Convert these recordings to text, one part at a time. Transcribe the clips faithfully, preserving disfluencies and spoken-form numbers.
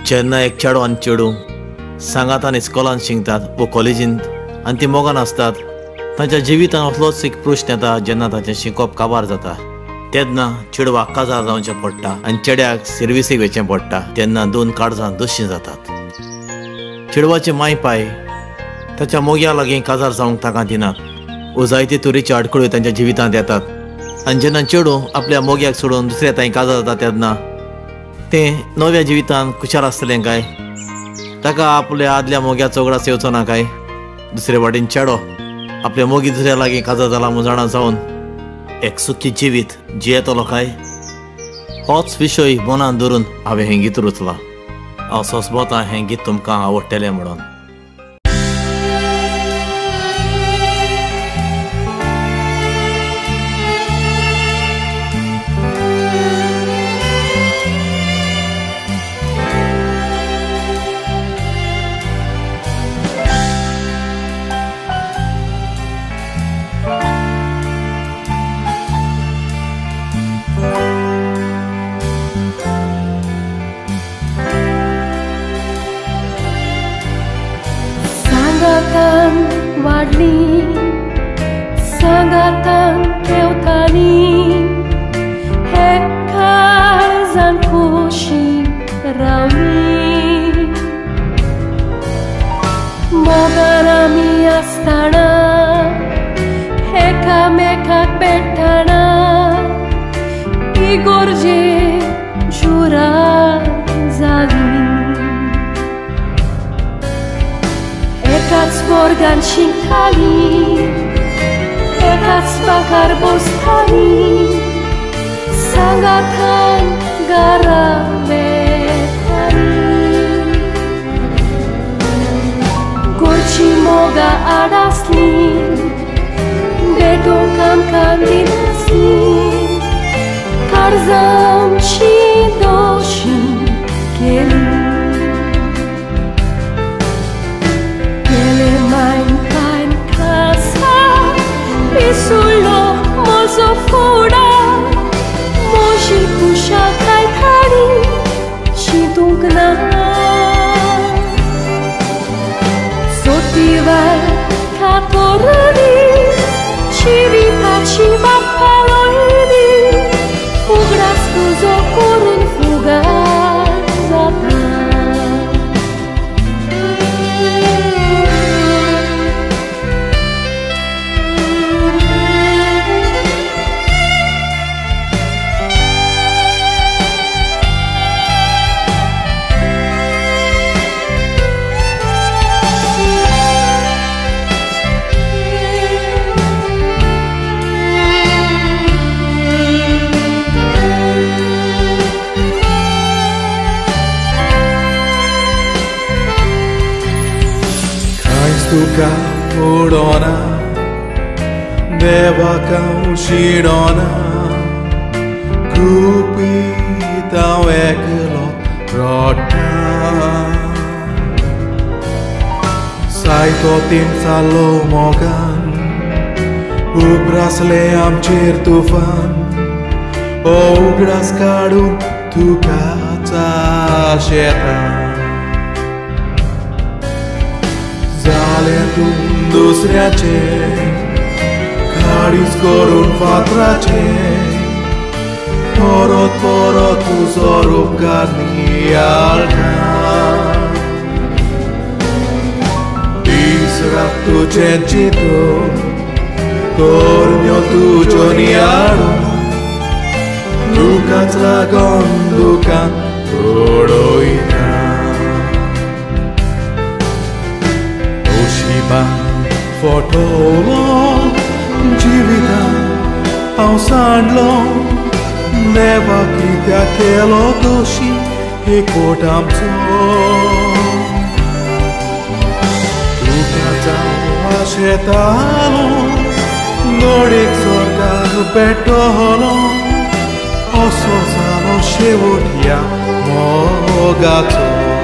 जेन्ना एक चेडो आनी चेडू सांगात आनी इस्कॉलांत शिकतात वो कॉलेजींत आनी ती मोगान आसतात, तांच्या जिवितांत असलोच एक प्रश्न येता जेन्ना ताचें शिकप काबार जाता. तेन्ना चेडवाक काजार जावचें पडटा आनी चेड्याक सर्विसीक वचचें पडटा. तेन्ना दोन काळजां दुशीं जातात. चेडवाचे माय पाय ताच्या मोग्या लागीं काजार जावंक ताका दिनात. वो जायते तरेचे आडखळ्यो तांच्या जिवितांत येतात. आनी जेन्ना चेडू आपल्या मोग्याक सोडून दुसऱ्या थंय काजार जाता तेन्ना तें नव्या जिवितांत खुशाल आसतलें काय? ताका आपल्या आदल्या मोग्याचो उगडास येवचो ना काय? दुसरे वाटेन चेडो आपल्या मोगी दुसऱ्या लागीं काजार जाला म्हूण जाणा जावन एक सुखी जिवीत जियेतलो काय? होच विशय मनान धरून हांवें हें गीत रचलां. हांव सोंसभोतां हें गीत तुमकां आवडटलें म्हणून. सांगातान वाडली, सांगातान केवताली, हे काळजान खोशी रावली. मोगान आमी आसताना एकामेकाक भेटताना इगोर्जे जुरां जाली. एकाच वर्गान शिकताली, एकाच बांकार बसताली, सांगातान घरा वेताली. गोरची मोगा आड आसली, भेटूंक आमकां दिनासली, काळजां आमचीं दोशीं केली. Pisullo mozo fuda, moji kusha kai thari, shidungna. Sotival katorani, chivita chiva paloini, ugras kuzo korun fuga zata. Tuka udona, devaka ushidona, kupita wekelot rota. Saito tim salo mogan, ubrasle amcher tufan, o ugras kadun tuka shetan. Zaletun दुसऱ्याचे खाडीच करून फातराचे परत परत तुजो उपकार नियाळटा. दीस रात तुजें चिंतून करण्यो तुज्यो नियाळून दुखाच लागोन दुखान रडोयता. फोटोलो जिवितांत हांव सांडलो, देवा कित्याक केलो दोशी एकवट आमचो. तुका जावं आशेतालो, नोडीक स्वर्गाक भेटलो, असो जालो शेवट ह्या मोगाचो.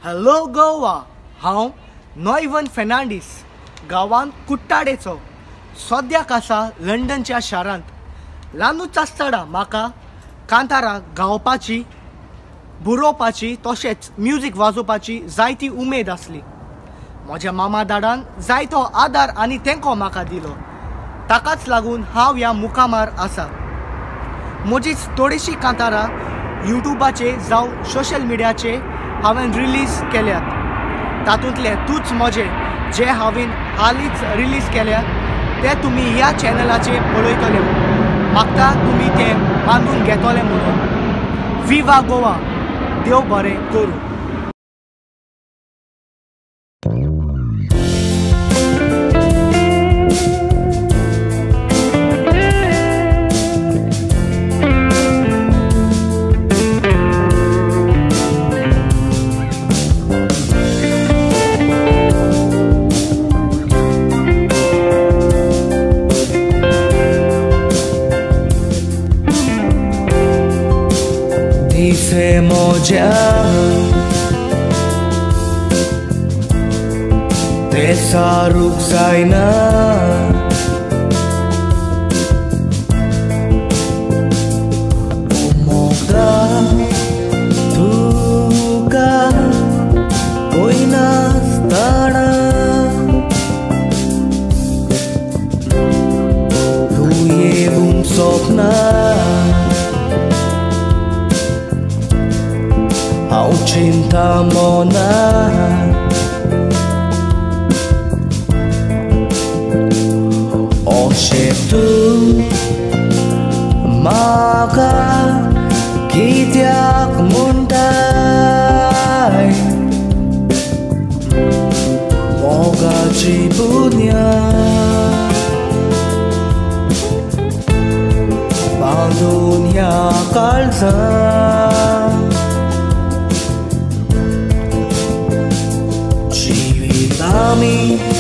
हॅलो गोवा. हांव नॉयवन फेर्नांडीस गांवांत कुट्टाडेचो सद्याक आसा लंडनच्या शारांत. ल्हानूच आसतना म्हाका कांतारा गावपाची, बरोवपाची तशेंच म्युजीक वाजोवपाची जायती उमेद आसली. म्हज्या मामा दाडान जायतो आदार आनी तेंको म्हाका दिलो. ताकाच लागून हांव ह्या मुकामार आसा. म्हजीच थोडीशीं कांतारां युट्यूबाचेर जावं सोशल मिडियाचेर हांवें रिलीज केल्यात. तातूंतले तूच म्हजें जे हांवें हालींच रिलीज केल्यात ते तुमी ह्या चॅनलाचेर पळयतले. म्हाका तुमी ते बांदून घेतले म्हणून. विवा गोवा. देव बरें करूं. Dice moja te saruk zaina umoga tuka oinas tana tu yebum sopna Au cinta mona O tu maka kitiak mundai Moga cibunya Bandunya kalza Kami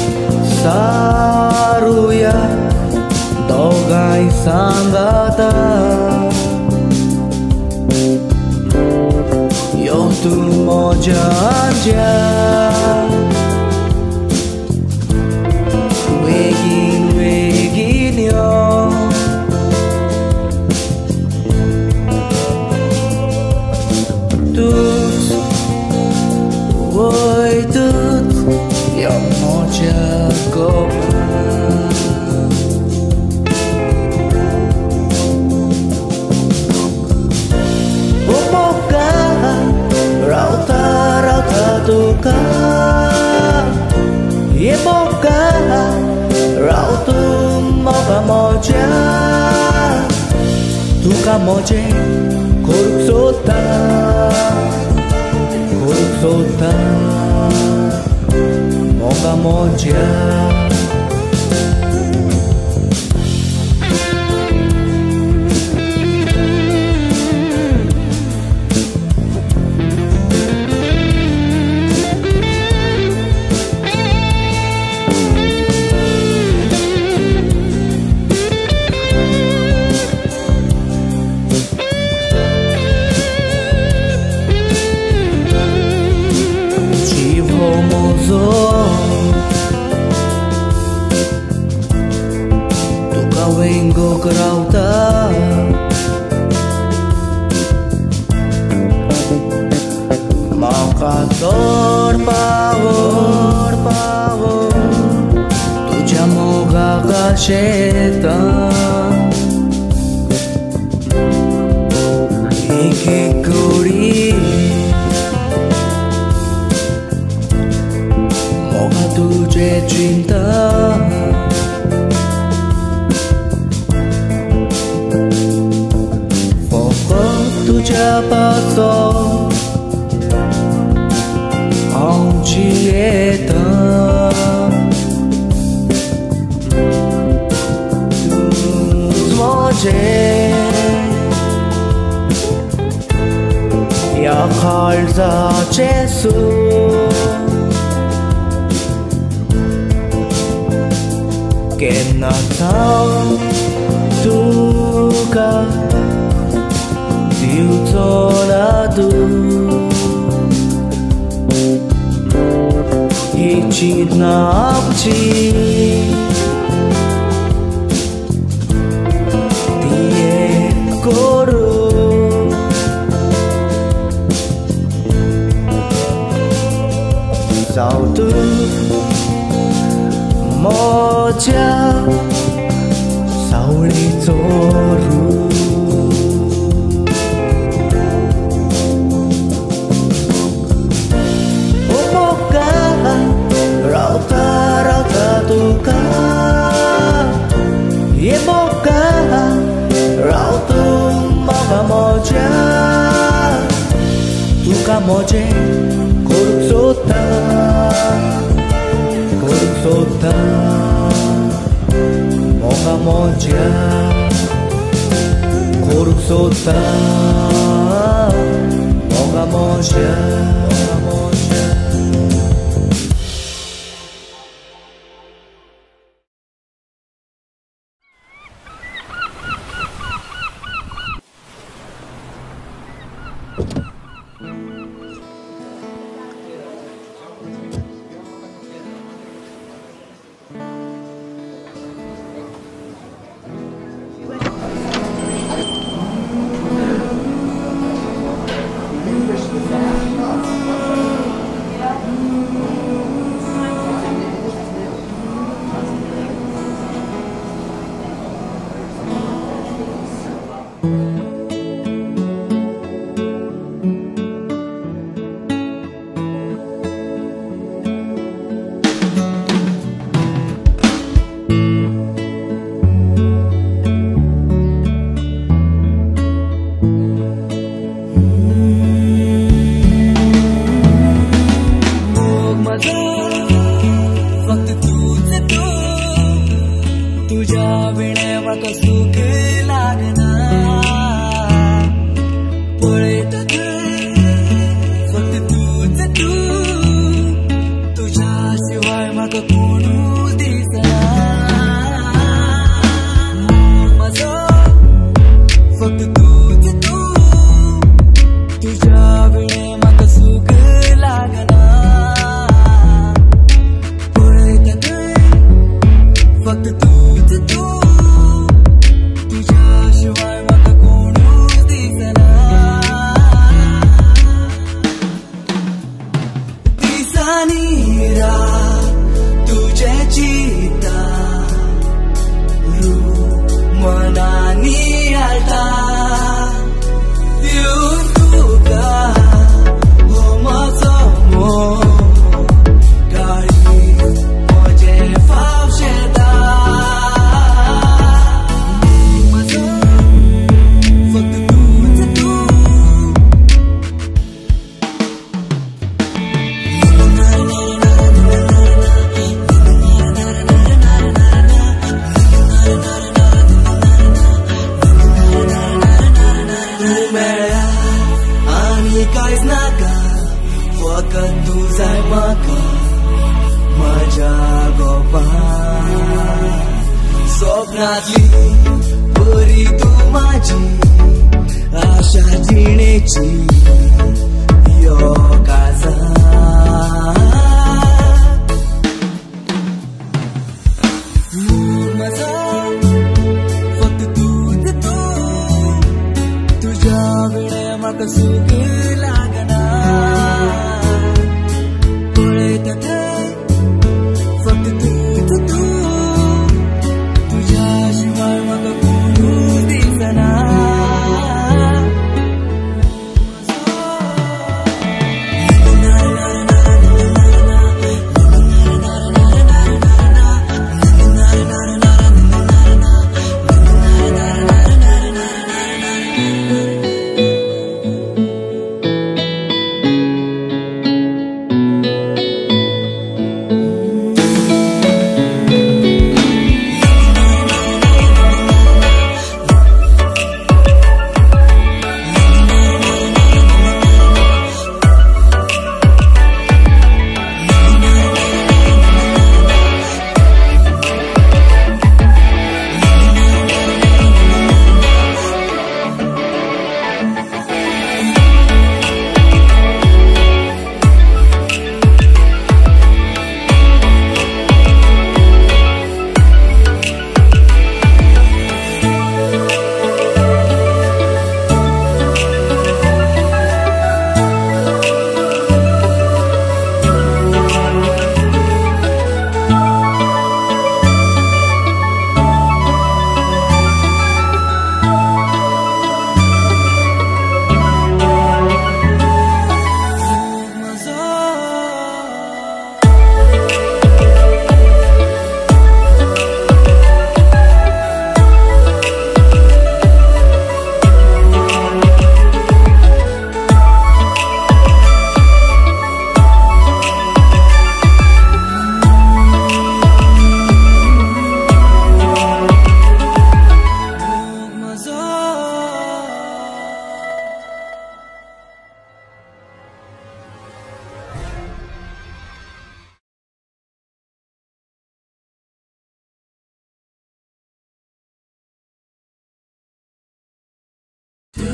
saruya dogai sanggata Yo tu moja anja Wegin wegin yo Tut Woi tut Yang moja gopa Umoga Rauta rauta tuka Imoga Rautu moga moja Tuka moje Kuruk sota Kuruk sota Moga moja Civo mozo Tuka wengo grauta Maka torpavor pavor Tuja moga kasheta Ike kuri Moga tuje cinta Fokus tuja paso Auncieta Zmoje Ja kalza cesu Que Natal tuka diutonadu चिंतना आमची ती एक करून जाऊ तू म्हज्या सावळेचो रूप रावता रावता तुका ये मोका रावता म्हाका म्हज्या तुका म्हजें करूंक सोदता करूंक सोदता म्हाका म्हज्या करूंक सोदता म्हाका म्हज्या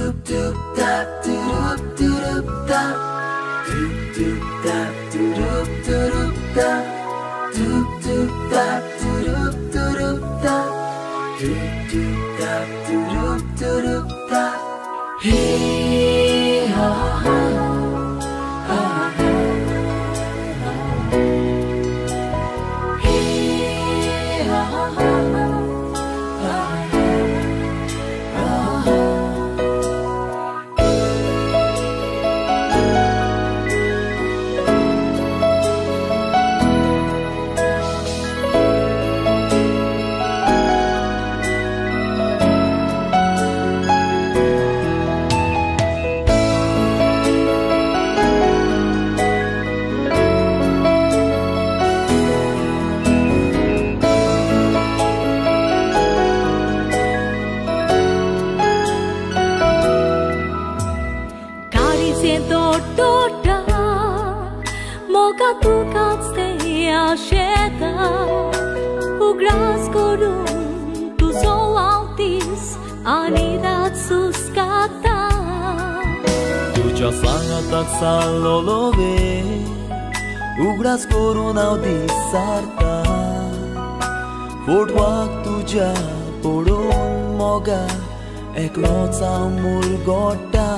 Tudzia sangat tak salolove Ugras corunau di sarta Fort waktu ja purun moga Eklot samul gota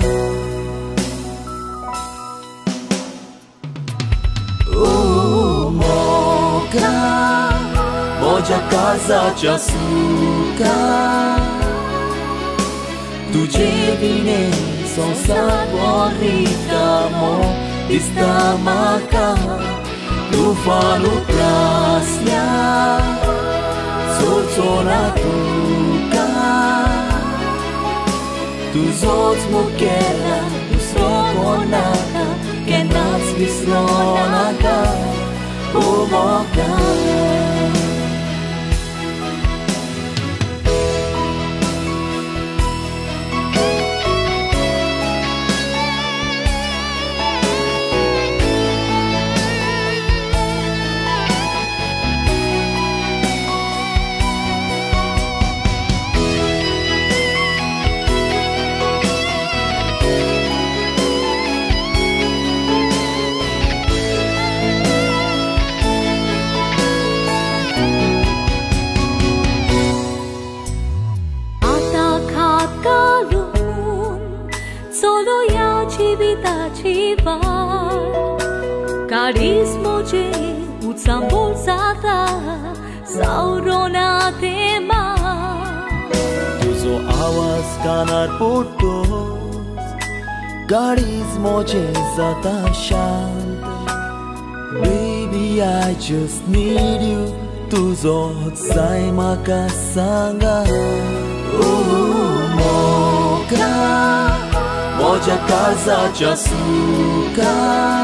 Oh moga Moja casa ja suka Tuđe vine Son saborikamo istamaka Tufanu prasnja Sorcona tuka Tu zoc mukera Tu srokonaka Kenac visronaka Umoka Carismo ce uțam bolsata saurona tema Tuzo awas kanar putos Carismo ce zata shant Baby I just need you Tuzo sai maka sanga Oh moka Moja casa ja suka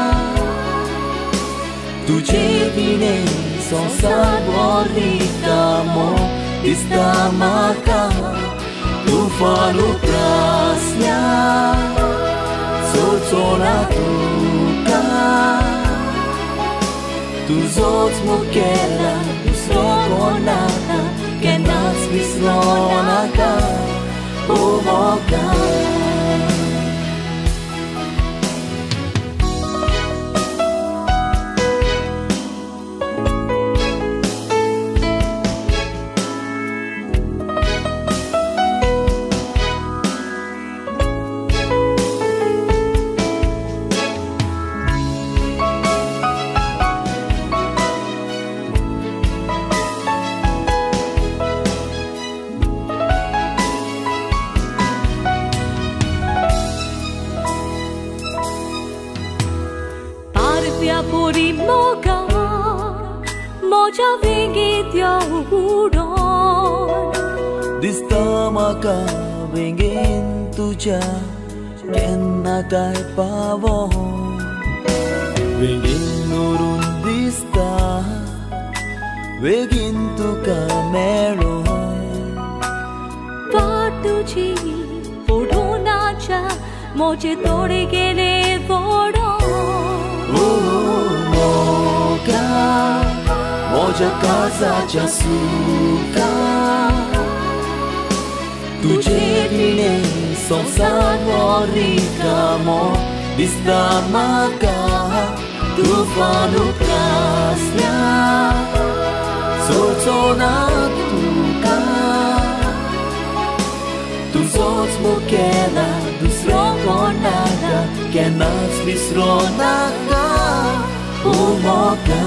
Tuđe vine son saborikamo istamaka Tufanu prasnja Sorcona tuka Tu zoc mukera Tu srokonaka Kenac visronaka Umoka Puri moga Moja vingi dia uron Distamaka vingin tuja Kena kai pavon Vingin nurun dista Vingin tu kameron Patuji Puduna cha Moje tore gele voron Moga Moja casa ja suka Tuđe vine संसार रिकामो दिसता म्हाका तुफान उकसल्या सोडचो ना तुका तुजोच मुखेला दुसरो कोणाका केन्नाच विसरो नाका ओ मोगा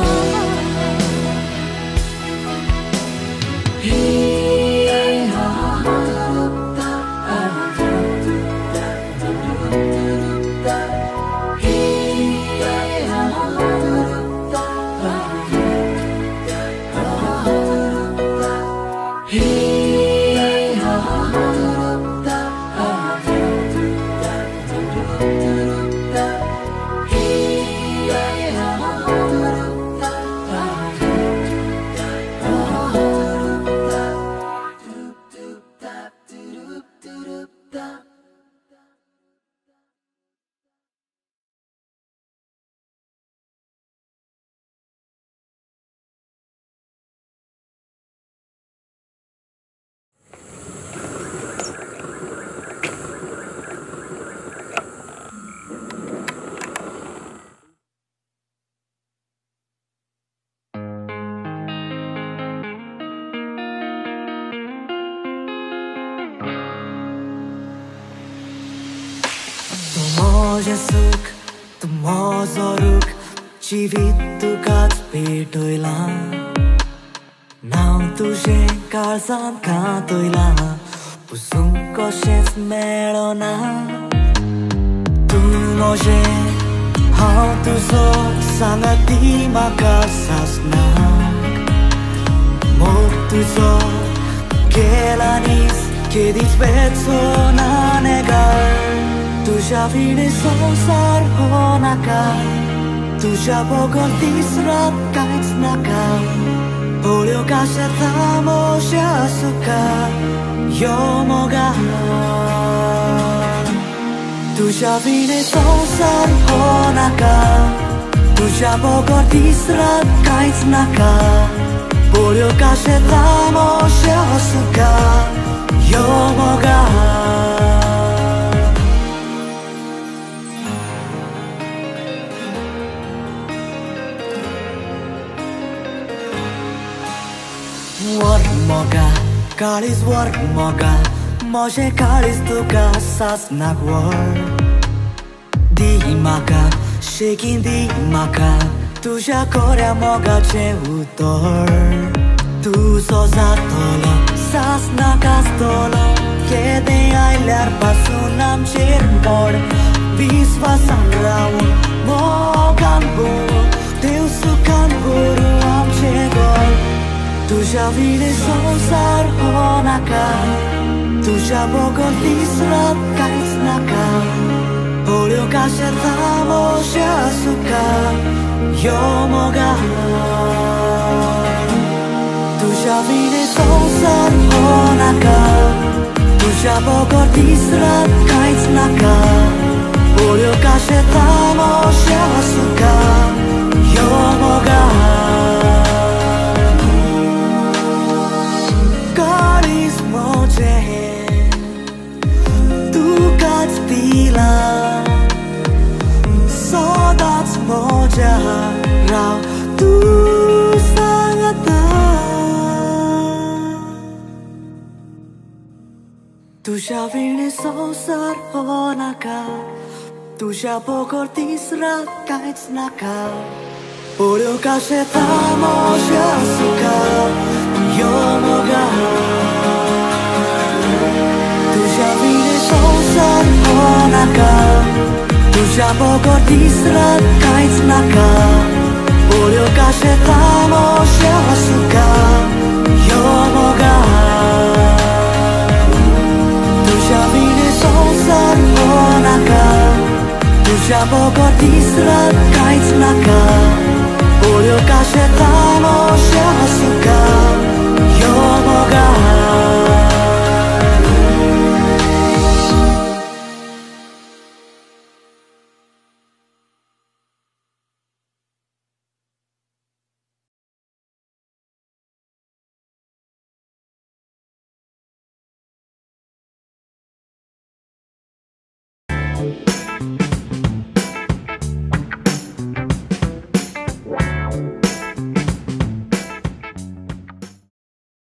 Może सुख तू माझो रूख जिवीत तुकाच भेटोयला नाव तुझें काळजांत घातोयला पुसूंक कशेंच मेळना तूं म्हजें हांव तुजो सांगाती म्हाका सासना मोग तुजो गेला नीस केदीच वेचोना नेगार तुझ्या विणे संसार हो नाका तुझ्या बगर दिसरात कांयच नाका पोळ्यो काशा तामोशा सुका यो मोगा तुझ्या विणे संसार हो नाका तुझ्या बगर दिसरात कांयच नाका पोळ्यो काशा तामोशा सुका यो मोगा वर मोगा काळीज वर मोगा म्हजें काळीज तुका सासनाक वर दी म्हाका शेकीन दी म्हाका तुज्या कोऱ्या मोगाचें उतर तुजो जातलो सासनाक आसतलो केदें आयल्यार पासून आमचेर मोड विस्वासान रावून मोगान भोंवून देव सुखान भरून आमचें घर तुझ्या विणे संसार हो नाका तुझ्या बगर दिसरात कांयच नाका पोळ्यो काशा तामोशा सुका यो मोगा तुझ्या विणे संसार हो नाका तुझ्या बगर दिसरात कांयच नाका पोळ्यो काशा तामोशा सुका यो मोगा तुकाच दिला सदांच म्हज्या राव तूं सांगता तुझ्या विणे संसार हो नाका तुझ्या बगर दिसरात कांयच नाका पोळ्यो काशे तामोशा सुका यो मोगा तुझ्या विणे संसार हो नाका तुझ्या बगर दिसरात कांयच नाका पोळ्यो काशे तामोशा सुका यो मोगा तुझ्या विणे संसार हो नाका तुझ्या बगर दिसरात कांयच नाका पोळ्यो काशे